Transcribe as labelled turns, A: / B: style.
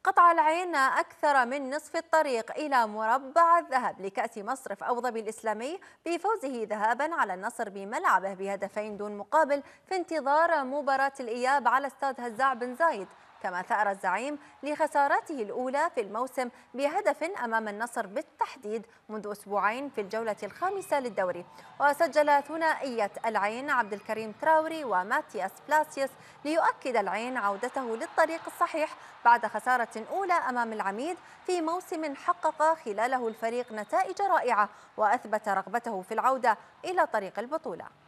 A: قطع العين أكثر من نصف الطريق إلى مربع الذهب لكأس مصرف أبوظبي الإسلامي بفوزه ذهابا على النصر بملعبه بهدفين دون مقابل في انتظار مباراة الإياب على استاد هزاع بن زايد. كما ثأر الزعيم لخسارته الأولى في الموسم بهدف أمام النصر بالتحديد منذ أسبوعين في الجولة الخامسة للدوري. وسجل ثنائية العين عبد الكريم تراوري وماتياس بلاسيوس ليؤكد العين عودته للطريق الصحيح بعد خسارة أولى أمام العميد في موسم حقق خلاله الفريق نتائج رائعة وأثبت رغبته في العودة إلى طريق البطولة.